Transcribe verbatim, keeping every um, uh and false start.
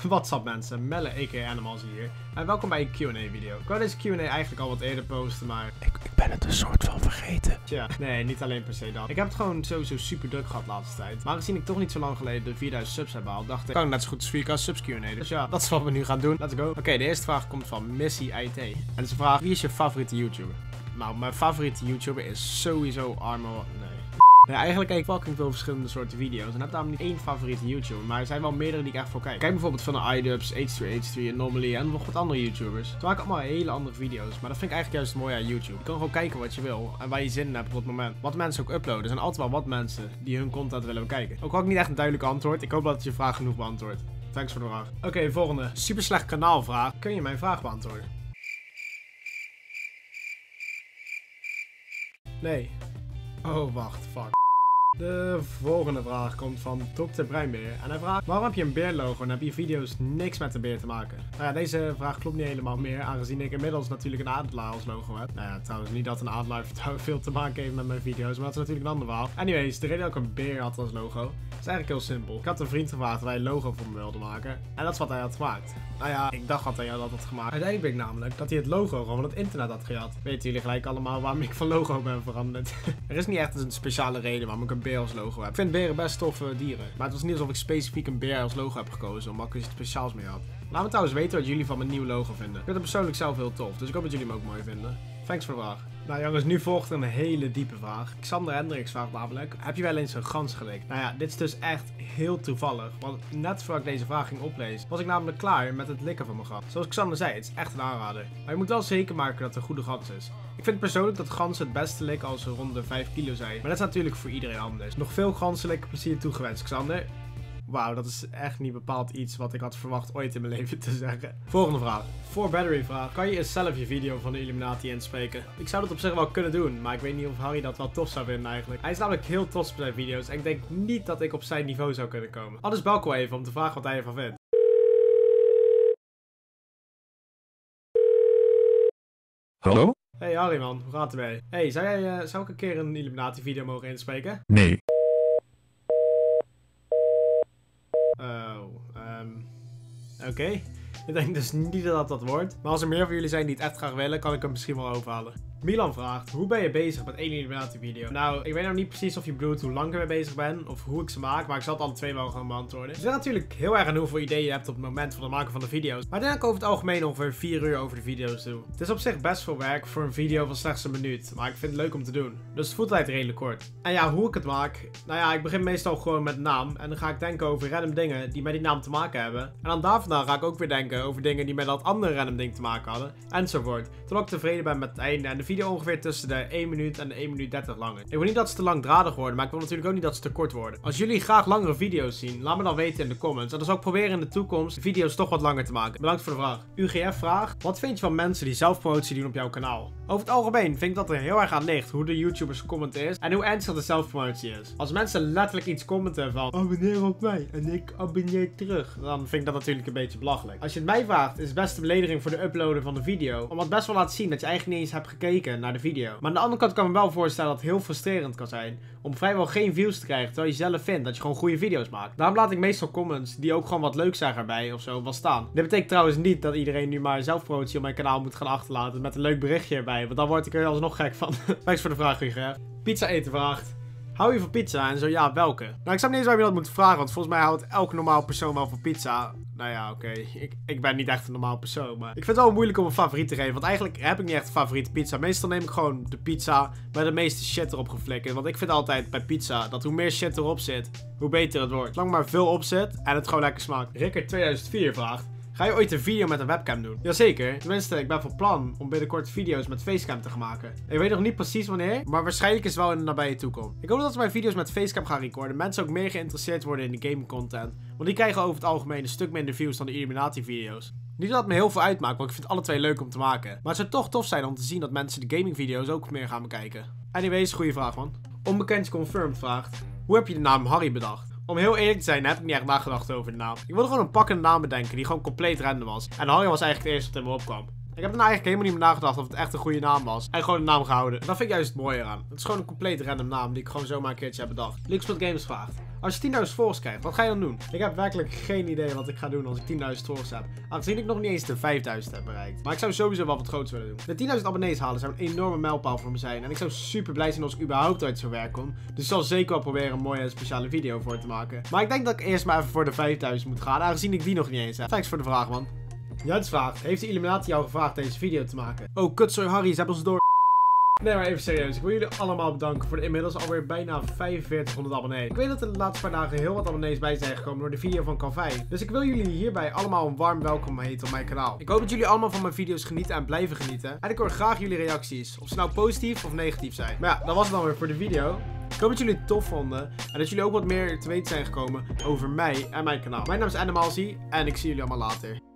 What's up mensen, Melle aka Animals hier en welkom bij een Q en A video. Ik wou deze Q en A eigenlijk al wat eerder posten, maar ik, ik ben het een soort van vergeten. Tja, nee, niet alleen per se dat. Ik heb het gewoon sowieso super druk gehad de laatste tijd. Maar gezien ik toch niet zo lang geleden de vierduizend subs heb behaald, dacht ik, kan ik net zo goed als vier k subs Q en A. Dus ja, dat is wat we nu gaan doen. Let's go. Oké, okay, de eerste vraag komt van Missy I T. En ze vraagt, wie is je favoriete YouTuber? Nou, mijn favoriete YouTuber is sowieso Armo... Nee. Nee, eigenlijk kijk ik fucking veel verschillende soorten video's. En heb daarom niet één favoriete YouTuber. Maar er zijn wel meerdere die ik echt voor kijk. Kijk bijvoorbeeld van de iDubbbz, H twee H twee, Anomaly en nog wat andere YouTubers. Ze maken allemaal hele andere video's. Maar dat vind ik eigenlijk juist mooi aan YouTube. Je kan gewoon kijken wat je wil. En waar je zin in hebt op het moment. Wat mensen ook uploaden. Er zijn altijd wel wat mensen die hun content willen bekijken. Ook had ik niet echt een duidelijk antwoord. Ik hoop dat je vraag genoeg beantwoordt. Thanks voor de vraag. Oké, okay, volgende. Super slecht kanaalvraag. Kun je mijn vraag beantwoorden? Nee. Oh, wacht. Fuck. De volgende vraag komt van dokter Breinbeer. En hij vraagt, waarom heb je een beerlogo en heb je video's niks met de beer te maken? Nou ja, deze vraag klopt niet helemaal meer, aangezien ik inmiddels natuurlijk een adelaar als logo heb. Nou ja, trouwens niet dat een adelaar veel te maken heeft met mijn video's, maar dat is natuurlijk een ander verhaal. Anyways, de reden dat ik een beer had als logo, is eigenlijk heel simpel. Ik had een vriend gevraagd of hij een logo voor me wilde maken. En dat is wat hij had gemaakt. Nou ja, ik dacht dat hij dat had gemaakt. Uiteindelijk ben ik namelijk dat hij het logo gewoon van het internet had gejat. Weten jullie gelijk allemaal waarom ik van logo ben veranderd? Er is niet echt een speciale reden waarom ik een beer als logo heb. Ik vind beren best toffe dieren. Maar het was niet alsof ik specifiek een beer als logo heb gekozen, omdat ik er iets speciaals mee had. Laat me trouwens weten wat jullie van mijn nieuwe logo vinden. Ik vind het persoonlijk zelf heel tof, dus ik hoop dat jullie hem ook mooi vinden. Thanks voor de vraag. Nou jongens, nu volgt een hele diepe vraag. Xander Hendricks vraagt namelijk, heb je wel eens een gans gelikt? Nou ja, dit is dus echt heel toevallig. Want net voordat ik deze vraag ging oplezen, was ik namelijk klaar met het likken van mijn gans. Zoals Xander zei, het is echt een aanrader. Maar je moet wel zeker maken dat het een goede gans is. Ik vind persoonlijk dat ganzen het beste likken als ze rond de vijf kilo zijn. Maar dat is natuurlijk voor iedereen anders. Nog veel ganzenlikken plezier toegewenst, Xander. Wauw, dat is echt niet bepaald iets wat ik had verwacht ooit in mijn leven te zeggen. Volgende vraag. Voor Battery vraag. Kan je eens zelf je video van de Illuminati inspreken? Ik zou dat op zich wel kunnen doen, maar ik weet niet of Harry dat wel tof zou vinden eigenlijk. Hij is namelijk heel trots op zijn video's en ik denk niet dat ik op zijn niveau zou kunnen komen. Anders bel ik wel even om te vragen wat hij ervan vindt. Hallo? Hey Harry man, hoe gaat het ermee? Hey, zou, jij, uh, zou ik een keer een Illuminati video mogen inspreken? Nee. Oh, um, oké. Okay. Ik denk dus niet dat dat wordt. Maar als er meer van jullie zijn die het echt graag willen, kan ik hem misschien wel overhalen. Milan vraagt, hoe ben je bezig met één Illuminati video? Nou, ik weet nou niet precies of je bedoelt hoe lang ik ermee bezig ben, of hoe ik ze maak, maar ik zal het alle twee wel gaan beantwoorden. Het ligt natuurlijk heel erg aan hoeveel ideeën je hebt op het moment van het maken van de video's. Maar ik denk dat ik over het algemeen ongeveer vier uur over de video's doe. Het is op zich best veel werk voor een video van slechts een minuut, maar ik vind het leuk om te doen. Dus het voelt eigenlijk redelijk kort. En ja, hoe ik het maak? Nou ja, ik begin meestal gewoon met een naam en dan ga ik denken over random dingen die met die naam te maken hebben. En dan daar vandaan ga ik ook weer denken over dingen die met dat andere random ding te maken hadden, enzovoort. Totdat ik tevreden ben met het einde en de video ongeveer tussen de één minuut en de één minuut dertig langer. Ik wil niet dat ze te langdradig worden, maar ik wil natuurlijk ook niet dat ze te kort worden. Als jullie graag langere video's zien, laat me dan weten in de comments. En dan zal ik proberen in de toekomst de video's toch wat langer te maken. Bedankt voor de vraag. U G F vraagt, wat vind je van mensen die zelfpromotie doen op jouw kanaal? Over het algemeen vind ik dat er heel erg aan ligt hoe de YouTubers commenten is en hoe ernstig de zelfpromotie is. Als mensen letterlijk iets commenten van abonneer op mij en ik abonneer terug, dan vind ik dat natuurlijk een beetje belachelijk. Als je het mij vraagt, is het best een belediging voor de uploaden van de video, omdat het best wel laat zien dat je eigenlijk niet eens hebt gekeken naar de video. Maar aan de andere kant kan ik me wel voorstellen dat het heel frustrerend kan zijn om vrijwel geen views te krijgen terwijl je zelf vindt dat je gewoon goede video's maakt. Daarom laat ik meestal comments die ook gewoon wat leuk zijn erbij of zo wel staan. Dit betekent trouwens niet dat iedereen nu maar zelfpromotie op mijn kanaal moet gaan achterlaten met een leuk berichtje erbij, want dan word ik er alsnog gek van. Thanks voor de vraag, Guger. Pizza eten vraagt. Hou je van pizza en zo ja, welke? Nou, ik snap niet eens waarom je dat moet vragen, want volgens mij houdt elke normaal persoon wel van pizza. Nou ja, oké. Okay. Ik, ik ben niet echt een normaal persoon, maar ik vind het wel moeilijk om een favoriet te geven, want eigenlijk heb ik niet echt een favoriete pizza. Meestal neem ik gewoon de pizza met de meeste shit erop geflikkerd, want ik vind altijd bij pizza dat hoe meer shit erop zit, hoe beter het wordt. Zolang maar veel op zit en het gewoon lekker smaakt. Rickert tweeduizend vier vraagt. Ga je ooit een video met een webcam doen? Jazeker. Tenminste, ik ben van plan om binnenkort video's met facecam te gaan maken. Ik weet nog niet precies wanneer, maar waarschijnlijk is het wel in de nabije toekomst. Ik hoop dat we mijn video's met facecam gaan recorden. Mensen ook meer geïnteresseerd worden in de gaming content. Want die krijgen over het algemeen een stuk minder views dan de Illuminati video's. Niet dat het me heel veel uitmaakt, want ik vind alle twee leuk om te maken. Maar het zou toch tof zijn om te zien dat mensen de gaming video's ook meer gaan bekijken. Anyways, goede vraag man. Onbekend confirmed vraagt. Hoe heb je de naam Harry bedacht? Om heel eerlijk te zijn heb ik niet echt nagedacht over de naam. Ik wilde gewoon een pakkende naam bedenken die gewoon compleet random was. En Harry was eigenlijk het eerste wat in me opkwam. Ik heb er nou eigenlijk helemaal niet meer nagedacht of het echt een goede naam was. En gewoon de naam gehouden. En dat vind ik juist het mooie eraan. Het is gewoon een compleet random naam die ik gewoon zomaar een keertje heb bedacht. Luxpot Games vraagt: als je tienduizend volgers krijgt, wat ga je dan doen? Ik heb werkelijk geen idee wat ik ga doen als ik tienduizend volgers heb. Aangezien ik nog niet eens de vijfduizend heb bereikt. Maar ik zou sowieso wel wat groots willen doen. De tienduizend abonnees halen zou een enorme mijlpaal voor me zijn. En ik zou super blij zijn als ik überhaupt uit zo'n werk kom. Dus ik zal zeker wel proberen een mooie speciale video voor te maken. Maar ik denk dat ik eerst maar even voor de vijfduizend moet gaan. Aangezien ik die nog niet eens heb. Thanks voor de vraag, man. Jens vraagt: heeft de Illuminati jou gevraagd deze video te maken? Oh, kutzooi Harry, ze hebben ons door. Nee, maar even serieus. Ik wil jullie allemaal bedanken voor de inmiddels alweer bijna vijfenveertighonderd abonnees. Ik weet dat er de laatste paar dagen heel wat abonnees bij zijn gekomen door de video van Calvin. Dus ik wil jullie hierbij allemaal een warm welkom heten op mijn kanaal. Ik hoop dat jullie allemaal van mijn video's genieten en blijven genieten. En ik hoor graag jullie reacties. Of ze nou positief of negatief zijn. Maar ja, dat was het dan weer voor de video. Ik hoop dat jullie het tof vonden. En dat jullie ook wat meer te weten zijn gekomen over mij en mijn kanaal. Mijn naam is Animalzy en ik zie jullie allemaal later.